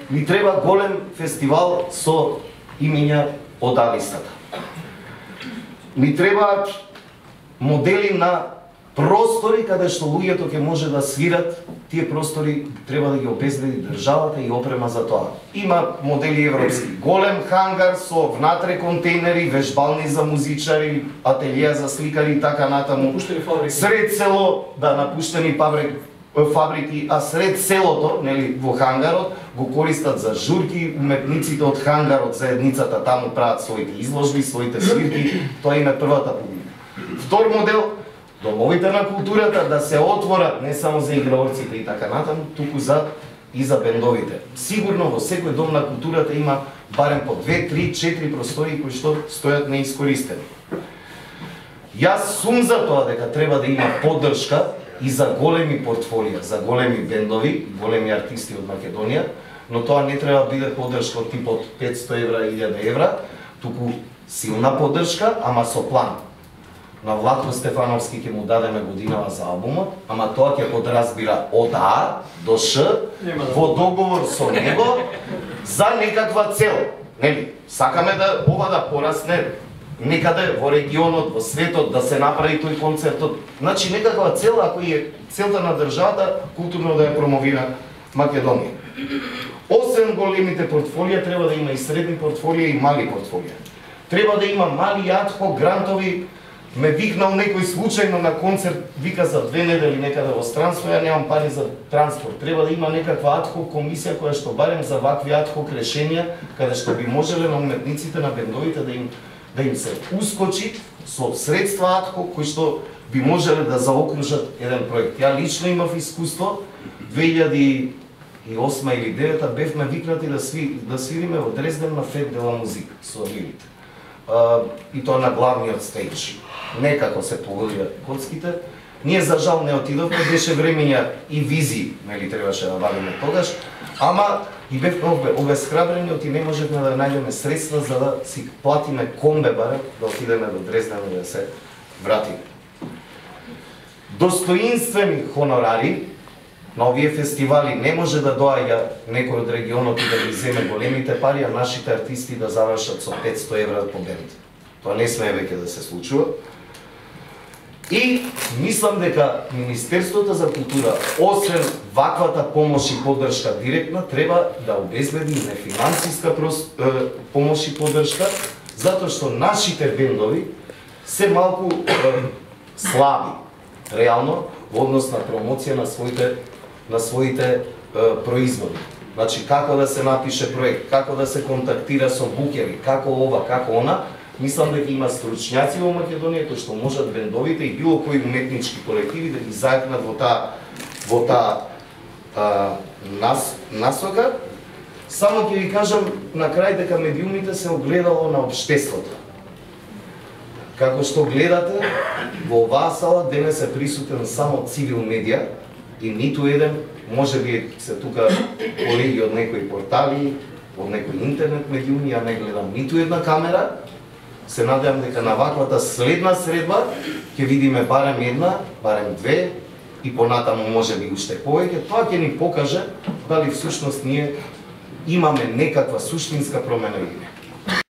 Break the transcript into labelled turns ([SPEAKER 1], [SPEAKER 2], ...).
[SPEAKER 1] Ни треба голем фестивал со имиња од А-листата. Ни требаат модели на простори каде што луѓето ќе може да свират. Тие простори треба да ги обезбеди државата и опрема за тоа. Има модели европски. Голем хангар со внатре контейнери, вежбални за музичари, ателија за сликари и така натаму. Сред село, да, напуштени фабрики, а сред селото, нели, во хангарот, го користат за журки, уметниците од хангарот, заедницата таму прават своите изложби, своите свирки, тоа им е првата публика. Втор модел, домовите на културата да се отворат не само за играорците и така натаму, туку и за бендовите. Сигурно во секој дом на културата има барем по 2, 3, 4 простори кои што стојат неискористени. Јас сум за тоа дека треба да има поддршка и за големи портфолија, за големи бендови, големи артисти од Македонија, но тоа не треба да биде поддршка од типот 500 евра, 1000 евра, туку силна поддршка, ама со план. На Владко Стефановски ќе му дадеме годинава за албумот, ама тоа ќе подразбира од А до Ш, во договор со него, за некаква цел. Нели, сакаме да ова да порасне некаде во регионот, во светот, да се направи тој концертот. Значи, некаква цел, ако е целта на државата, културно да ја промовира Македонија. Освен големите портфолија, треба да има и средни портфолија и мали портфолија. Треба да има мали адхок грантови. Ме викнал некој случајно на концерт, вика за 2 недели некаде во странство, ја немам пари за транспорт. Треба да има некаква адхок комисија која што барем за вакви адхок решенија, каде што би можеле на уметниците, на бендовите да им се ускочи со средства адхок кои што би можеле да заокружат еден проект. Ја лично имав искуство, 2008 или 2009 бевме викнати да свириме во Дрезден на Фет де ла Музик со Лилит. И тоа на главниот стејдж. Некако се погодија коцките. Ние за жал не отидовме, беше времења и визии, нели требаше да вадиме тогаш, ама и бевме обесхрабрени, оти не можевме да најдеме средства за да си платиме комбе барем, да отидеме до Дрезден и да се вратиме. Достоинствени хонорари на овие фестивали не може да доаѓа некој од регионот и да ги земе големите пари, а нашите артисти да завршат со 500 евра по бенд. Тоа не смее веќе да се случува. И мислам дека Министерството за култура, освен ваквата помош и поддршка директна, треба да обезбеди и нефинансиска помош и поддршка, затоа што нашите бендови се малку слаби, реално, во однос на промоција на своите производи. Значи, како да се напише проект, како да се контактира со букери, како ова, како она. Мислам дека има стручњаци во Македонија кои што можат бендовите и било кои уметнички колективи да ги зајакнат во таа насока. Само ќе ви кажам на крај дека медиумите се огледало на општеството. Како што гледате, во оваа сала денес е присутен само цивил медија и ниту еден, може би се тука колеги од некои портали, од некои интернет медиуми, ја не гледам ниту една камера. Се надевам дека на ваквата следна средба ќе видиме барем една, барем две и понатаму може би уште повеќе. Тоа ќе ни покаже дали всушност ние имаме некаква суштинска промена или не.